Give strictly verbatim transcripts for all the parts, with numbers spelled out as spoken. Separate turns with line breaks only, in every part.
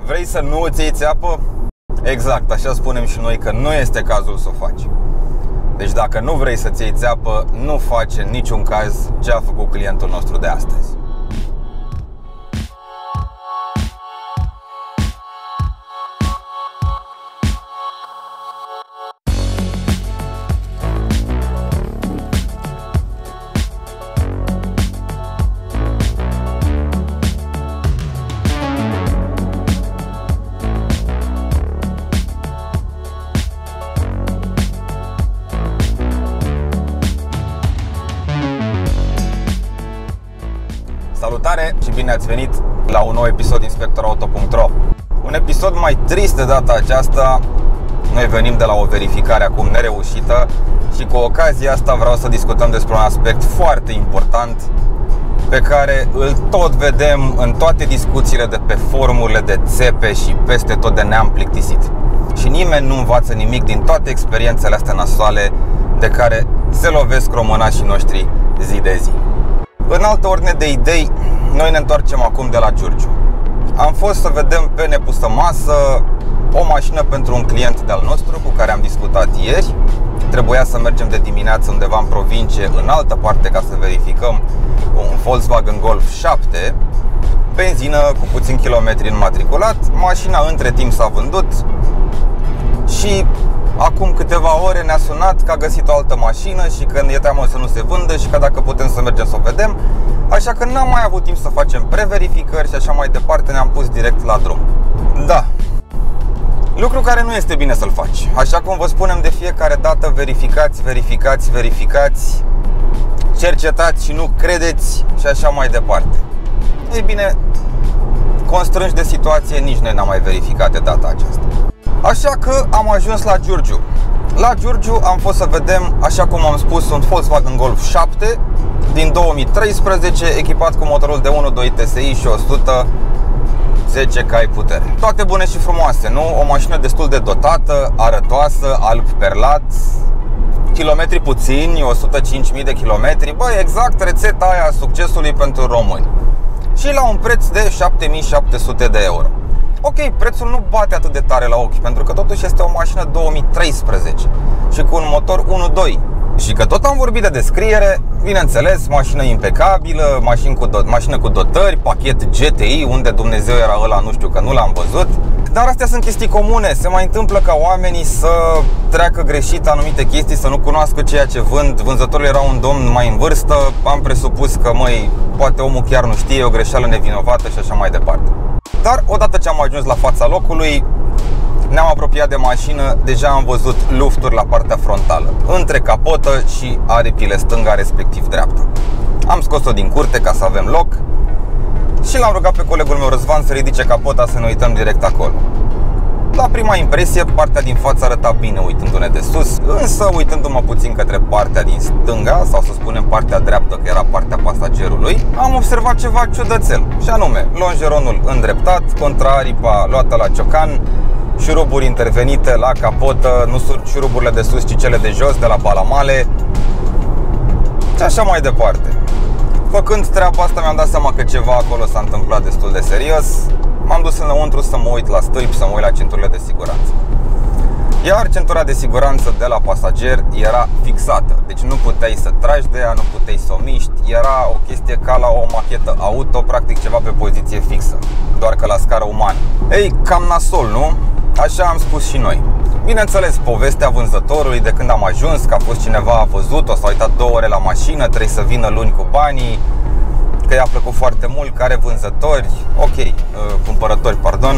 Vrei să nu îți iei țeapă? Exact, așa spunem și noi că nu este cazul să o faci. Deci dacă nu vrei să-ți iei țeapă, nu face în niciun caz ce a făcut clientul nostru de astăzi. Salutare și bine ați venit la un nou episod Inspector Auto punct ro. Un episod mai trist de data aceasta. Noi venim de la o verificare acum nereușită și cu ocazia asta vreau să discutăm despre un aspect foarte important pe care îl tot vedem în toate discuțiile de pe forumurile de țepe și peste tot de ne-am plictisit. Și nimeni nu învață nimic din toate experiențele astea nasoale de care se lovesc românașii noștri zi de zi. În altă ordine de idei, noi ne întoarcem acum de la Giurgiu. Am fost să vedem pe nepusă masă o mașină pentru un client de-al nostru cu care am discutat ieri. Trebuia să mergem de dimineață undeva în provincie, în altă parte, ca să verificăm un Volkswagen Golf șapte, benzină cu puțin kilometri înmatriculat. Mașina între timp s-a vândut și acum câteva ore ne-a sunat că a găsit o altă mașină și că ne e teamă să nu se vândă și că dacă putem să mergem să o vedem. Așa că n-am mai avut timp să facem preverificări și așa mai departe, ne-am pus direct la drum. Da, lucru care nu este bine să-l faci. Așa cum vă spunem de fiecare dată, verificați, verificați, verificați, cercetați și nu credeți și așa mai departe. Ei bine, constrânși de situație, nici noi n-am mai verificat de data aceasta. Așa că am ajuns la Giurgiu. La Giurgiu am fost să vedem, așa cum am spus, un Volkswagen Golf șapte din două mii treisprezece, echipat cu motorul de unu virgulă doi T S I și o sută zece cai putere. Toate bune și frumoase, nu? O mașină destul de dotată, arătoasă, alb perlat, kilometri puțini, o sută cinci mii de kilometri. Băi, exact rețeta aia a succesului pentru români. Și la un preț de șapte mii șapte sute de euro. Ok, prețul nu bate atât de tare la ochi, pentru că totuși este o mașină două mii treisprezece și cu un motor unu virgulă doi. Și că tot am vorbit de descriere, bineînțeles, mașină impecabilă, mașină cu, do- mașină cu dotări, pachet G T I, unde Dumnezeu era ăla, nu știu, că nu l-am văzut. Dar astea sunt chestii comune, se mai întâmplă ca oamenii să treacă greșit anumite chestii, să nu cunoască ceea ce vând. Vânzătorul era un domn mai în vârstă, am presupus că, măi, poate omul chiar nu știe, o greșeală nevinovată și așa mai departe. Dar odată ce am ajuns la fața locului, ne-am apropiat de mașină, deja am văzut lufturi la partea frontală, între capotă și aripile stânga, respectiv dreapta. Am scos-o din curte ca să avem loc și l-am rugat pe colegul meu Răzvan să ridice capota să ne uităm direct acolo. La prima impresie, partea din față arăta bine uitându-ne de sus, însă uitându-mă puțin către partea din stânga, sau să spunem partea dreaptă, că era partea pasagerului, am observat ceva ciudățel, și anume longeronul îndreptat, contraaripa luată la ciocan, șuruburi intervenite la capotă, nu sunt șuruburile de sus, ci cele de jos, de la balamale și așa mai departe. Făcând treaba asta, mi-am dat seama că ceva acolo s-a întâmplat destul de serios. M-am dus înăuntru să mă uit la stâlpi, să mă uit la centurile de siguranță. Iar centura de siguranță de la pasager era fixată, deci nu puteai să tragi de ea, nu puteai să o miști. Era o chestie ca la o machetă auto, practic ceva pe poziție fixă, doar că la scară umană. Ei, cam nasol, nu? Așa am spus și noi. Bineînțeles, povestea vânzătorului de când am ajuns, că a fost cineva a văzut-o, s-a uitat două ore la mașină, trebuie să vină luni cu banii, că i-a plăcut foarte mult, că are vânzători, ok, cumpărători, pardon.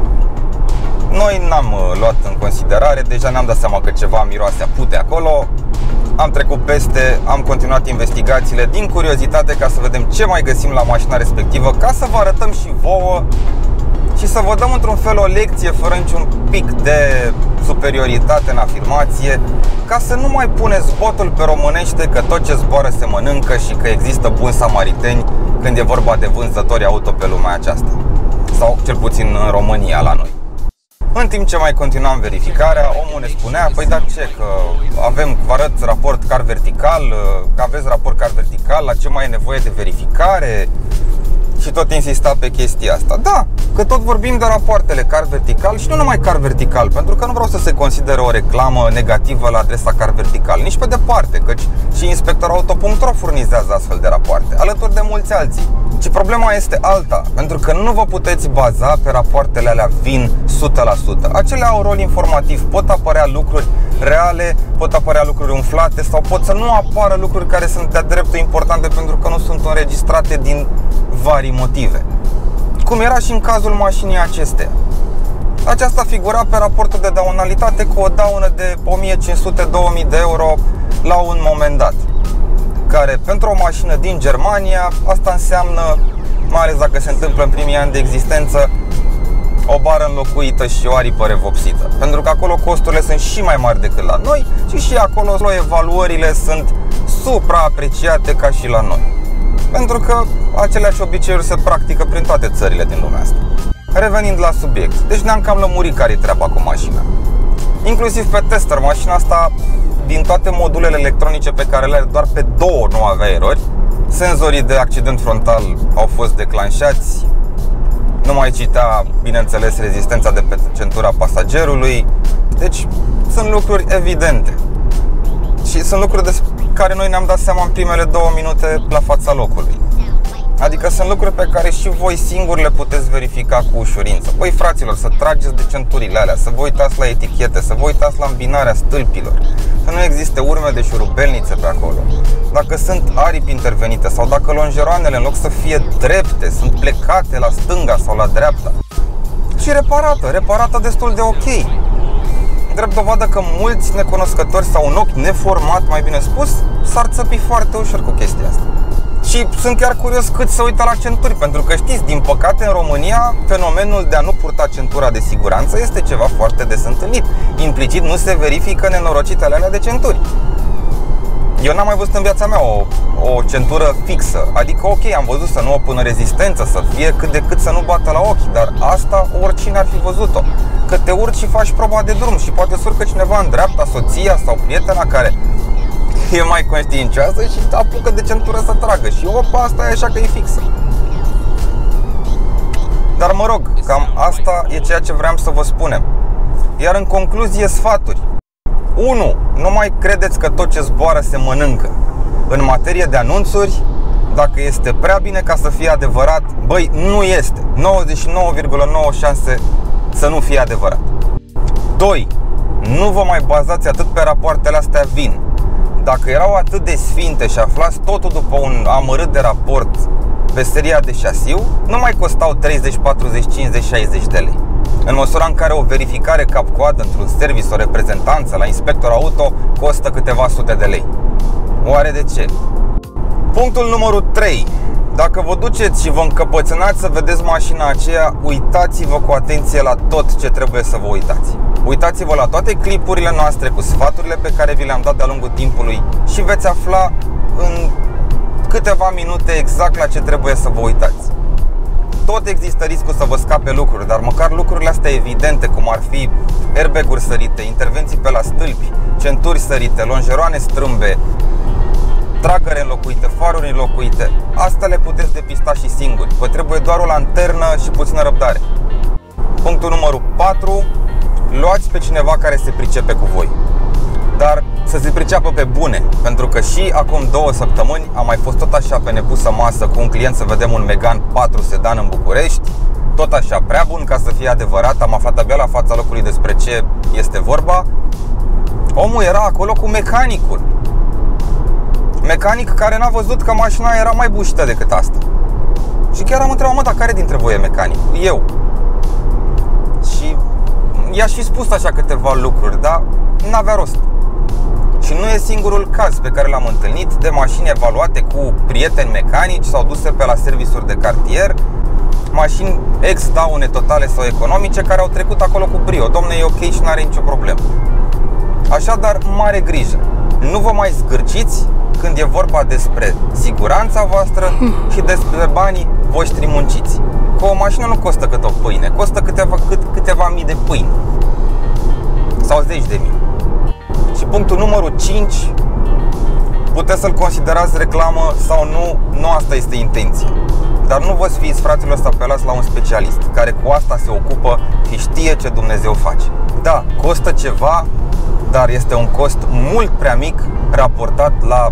Noi n-am luat în considerare, deja ne-am dat seama că ceva miroase a pute acolo. Am trecut peste, am continuat investigațiile din curiozitate ca să vedem ce mai găsim la mașina respectivă, ca să vă arătăm și vouă și să vă dăm într-un fel o lecție fără niciun pic de superioritate în afirmație, ca să nu mai puneți botul pe românește că tot ce zboară se mănâncă și că există buni samariteni când e vorba de vânzători auto pe lumea aceasta, sau cel puțin în România la noi. În timp ce mai continuam verificarea, omul ne spunea: păi dar ce, că avem, vă arăt raport car vertical, că aveți raport car vertical, la ce mai e nevoie de verificare? și tot insista pe chestia asta. Da, că tot vorbim de rapoartele car vertical și nu numai car vertical, pentru că nu vreau să se considere o reclamă negativă la adresa car vertical, nici pe departe, căci și inspectorauto punct ro furnizează astfel de rapoarte, alături de mulți alții. Și problema este alta, pentru că nu vă puteți baza pe rapoartele alea vin o sută la sută. Acele au rol informativ, pot apărea lucruri reale, pot apărea lucruri umflate sau pot să nu apară lucruri care sunt de-a dreptul importante pentru că nu sunt înregistrate din vari motive. Cum era și în cazul mașinii acesteia. Aceasta figura pe raportul de daunalitate cu o daună de o mie cinci sute - două mii de euro la un moment dat, care pentru o mașină din Germania, asta înseamnă, mai ales dacă se întâmplă în primii ani de existență, o bară înlocuită și o aripă revopsită. Pentru că acolo costurile sunt și mai mari decât la noi și și acolo evaluările sunt supraapreciate ca și la noi. Pentru că aceleași obiceiuri se practică prin toate țările din lumea asta. Revenind la subiect, deci ne-am cam lămurit care-i treaba cu mașina. Inclusiv pe tester, mașina asta, din toate modulele electronice pe care le are, doar pe două nu avea erori. Senzorii de accident frontal au fost declanșați. Nu mai citea, bineînțeles, rezistența de pe centura pasagerului. Deci sunt lucruri evidente. Și sunt lucruri despre care noi ne-am dat seama în primele două minute la fața locului. Adică sunt lucruri pe care și voi singuri le puteți verifica cu ușurință. Băi, fraților, să trageți de centurile alea, să vă uitați la etichete, să vă uitați la îmbinarea stâlpilor, să nu existe urme de șurubelnițe pe acolo. Dacă sunt aripi intervenite sau dacă lonjeroanele, în loc să fie drepte, sunt plecate la stânga sau la dreapta. Și reparată, reparată destul de ok. Drept dovadă că mulți necunoscători sau un ochi neformat, mai bine spus, s-ar țăpi foarte ușor cu chestia asta. Și sunt chiar curios cât se uită la centuri, pentru că știți, din păcate în România fenomenul de a nu purta centura de siguranță este ceva foarte des întâlnit. Implicit nu se verifică nenorocitele alea de centuri. Eu n-am mai văzut în viața mea o, o centură fixă. Adică ok, am văzut să nu o pună rezistență, să fie cât de cât să nu bată la ochi, dar asta oricine ar fi văzut-o. Că te urci și faci proba de drum și poate surcă cineva în dreapta, soția sau prietena care e mai conștiincioasă și apucă de centură să tragă și opa, asta e așa că e fixă. Dar mă rog, cam asta e ceea ce vreau să vă spunem. Iar în concluzie, sfaturi. unu. Nu mai credeți că tot ce zboară se mănâncă. În materie de anunțuri, dacă este prea bine ca să fie adevărat, băi, nu este. nouăzeci și nouă virgulă nouă șanse să nu fie adevărat. doi. Nu vă mai bazați atât pe rapoartele astea vin. Dacă erau atât de sfinte și aflați totul după un amărât de raport pe seria de șasiu, nu mai costau treizeci, patruzeci, cincizeci, șaizeci de lei. În măsura în care o verificare cap-coadă într-un serviciu, o reprezentanță la inspector auto costă câteva sute de lei. Oare de ce? Punctul numărul trei. Dacă vă duceți și vă încăpățânați să vedeți mașina aceea, uitați-vă cu atenție la tot ce trebuie să vă uitați. Uitați-vă la toate clipurile noastre cu sfaturile pe care vi le-am dat de-a lungul timpului și veți afla în câteva minute exact la ce trebuie să vă uitați. Tot există riscul să vă scape lucruri, dar măcar lucrurile astea evidente, cum ar fi airbag-uri sărite, intervenții pe la stâlpi, centuri sărite, lonjeroane strâmbe, tragăre înlocuite, faruri înlocuite, astea le puteți depista și singuri. Vă trebuie doar o lanternă și puțină răbdare. Punctul numărul patru. Luați pe cineva care se pricepe cu voi, dar să se priceapă pe bune. Pentru că și acum două săptămâni am mai fost tot așa pe nepusă masă cu un client să vedem un Megane patru sedan în București. Tot așa, prea bun ca să fie adevărat. Am aflat abia la fața locului despre ce este vorba. Omul era acolo cu mecanicul. Mecanic care n-a văzut că mașina era mai bușită decât asta. Și chiar am întrebat, mă, dar care dintre voi e mecanic? Eu. Și i-aș fi spus așa câteva lucruri, dar n-avea rost. Și nu e singurul caz pe care l-am întâlnit de mașini evaluate cu prieteni mecanici sau duse pe la servisuri de cartier, mașini ex-daune totale sau economice care au trecut acolo cu brio. Dom'le, e ok și n-are nicio problemă. Așadar, mare grijă. Nu vă mai zgârciți când e vorba despre siguranța voastră și despre banii voștri munciți. Că o mașină nu costă cât o pâine, costă câteva, cât, câteva mii de pâini sau zeci de mii. Și punctul numărul cinci, puteți să-l considerați reclamă sau nu, nu asta este intenția. dar nu vă sfiiți, fraților, să apelați la un specialist care cu asta se ocupă și știe ce Dumnezeu face. Da, costă ceva, dar este un cost mult prea mic raportat la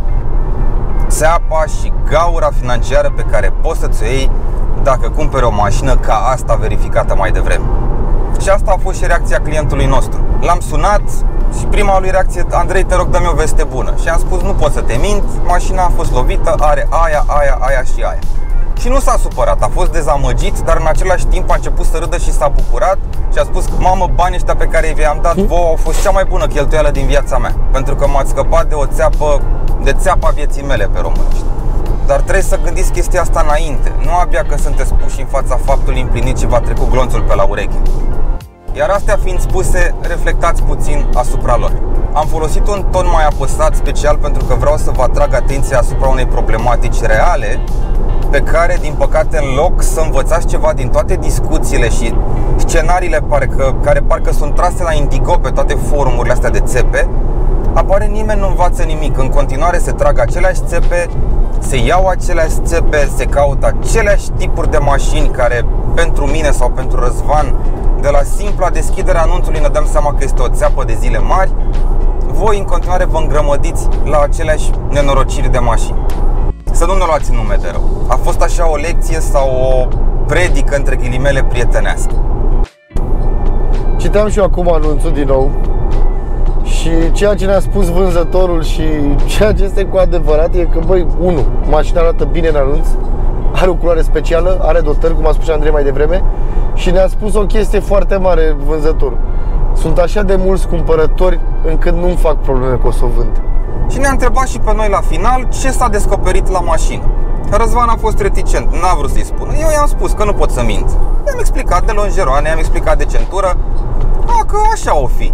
țeapa și gaura financiară pe care poți să-ți o iei dacă cumperi o mașină ca asta verificată mai devreme. Și asta a fost și reacția clientului nostru. L-am sunat și prima lui reacție: Andrei, te rog, dă-mi o veste bună. Și am spus: nu pot să te mint, mașina a fost lovită, are aia, aia, aia și aia. Și nu s-a supărat, a fost dezamăgit, dar în același timp a început să râdă și s-a bucurat și a spus: mamă, banii ăștia pe care i-am dat vouă au fost cea mai bună cheltuială din viața mea, pentru că m-ați scăpat de o țeapă, de țeapa vieții mele, pe românești. Dar trebuie să gândiți chestia asta înainte, nu abia că sunteți puși în fața faptului împlinit și v-a trecut glonțul pe la ureche. Iar astea fiind spuse, reflectați puțin asupra lor. Am folosit un ton mai apăsat special pentru că vreau să vă atrag atenția asupra unei problematici reale, pe care, din păcate, în loc să învățați ceva din toate discuțiile și scenariile parcă, care parcă sunt trase la indigo pe toate forumurile astea de țepe, apare nimeni nu învață nimic. În continuare se trag aceleași țepe, se iau aceleași țepe, se caută aceleași tipuri de mașini care, pentru mine sau pentru Răzvan, de la simpla deschidere a anunțului ne dăm seama că este o țeapă de zile mari. Voi în continuare vă îngrămădiți la aceleași nenorociri de mașini. Să nu ne luați în nume de rău. A fost așa o lecție sau o predică între ghilimele prietenească.
Citeam și eu acum anunțul din nou și ceea ce ne-a spus vânzătorul și ceea ce este cu adevărat e că, băi, unu, mașina arată bine în anunț, are o culoare specială, are dotări, cum a spus și Andrei mai devreme, și ne-a spus o chestie foarte mare vânzătorul: sunt așa de mulți cumpărători încât nu-mi fac probleme că o să o vând.
Și ne-a întrebat și pe noi la final ce s-a descoperit la mașină. Răzvan a fost reticent, n-a vrut să-i spună. Eu i-am spus că nu pot să mint. I-am explicat de longeroane, i-am explicat de centură. A, că așa o fi.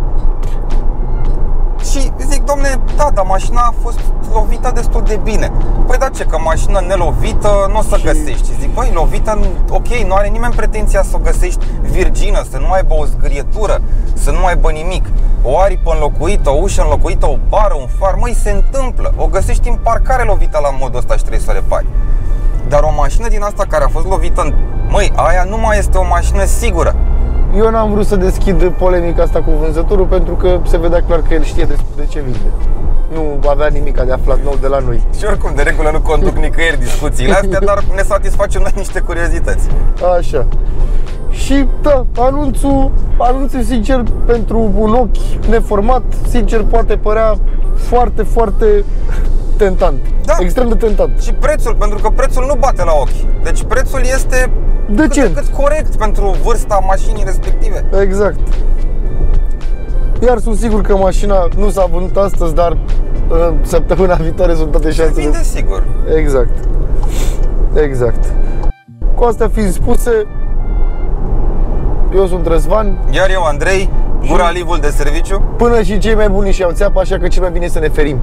Și zic: domne, da, dar mașina a fost lovită destul de bine. Păi da, ce, că mașină nelovită nu o să și... găsești. Zic: băi, lovită, ok, nu are nimeni pretenția să o găsești virgină, să nu aibă o zgârietură, să nu aibă nimic, o aripă înlocuită, o ușă înlocuită, o bară, un far. Măi, se întâmplă. O găsești în parcare lovită la modul ăsta și trebuie să o repari. Dar o mașină din asta care a fost lovită, măi, aia nu mai este o mașină sigură.
Eu n-am vrut să deschid polemica asta cu vânzătorul pentru că se vedea clar că el știe de ce vinde. Nu avea nimic de aflat nou de la noi.
Și oricum, de regulă nu conduc nicăieri discuțiile astea, dar ne satisfacem noi niște curiozități.
Așa. Și da, anunțul, anunțul sincer, pentru un ochi neformat, sincer, poate părea foarte, foarte tentant. Da. Extrem de tentant.
Și prețul, pentru că prețul nu bate la ochi. Deci prețul este
decent,
cât, cât corect pentru vârsta mașinii respective.
Exact. Iar sunt sigur că mașina nu s-a vândut astăzi, dar în săptămâna viitoare sunt toate șansele.
Se vinde sigur.
Exact. Exact. Cu astea fiind spuse, eu sunt Răzvan.
Iar eu, Andrei, gura livul de serviciu.
Până și cei mai buni și-au țeapă, așa că cel mai bine să ne ferim.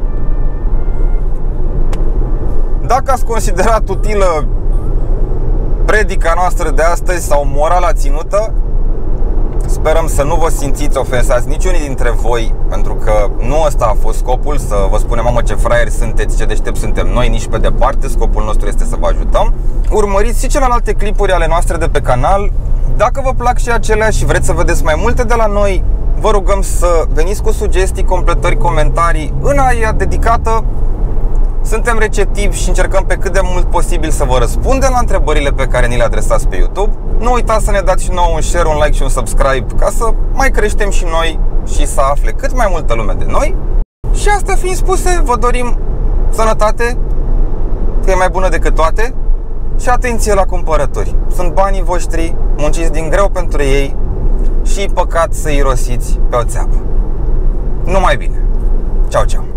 Dacă ați considerat utilă predica noastră de astăzi sau morala ținută, sperăm să nu vă simțiți ofensați niciunii dintre voi, pentru că nu ăsta a fost scopul, să vă spunem: mamă, ce fraieri sunteți, ce deștept suntem noi, nici pe departe. Scopul nostru este să vă ajutăm. Urmăriți și celelalte clipuri ale noastre de pe canal. Dacă vă plac și acelea și vreți să vedeți mai multe de la noi, vă rugăm să veniți cu sugestii, completări, comentarii în aia dedicată. Suntem receptivi și încercăm pe cât de mult posibil să vă răspundem la întrebările pe care ni le adresați pe YouTube. Nu uitați să ne dați și nouă un share, un like și un subscribe, ca să mai creștem și noi și să afle cât mai multă lume de noi. Și astea fiind spuse, vă dorim sănătate, că e mai bună decât toate, și atenție la cumpărături. Sunt banii voștri, munciți din greu pentru ei și păcat să irosiți pe o țeapă. Numai bine! Ceau, ceau!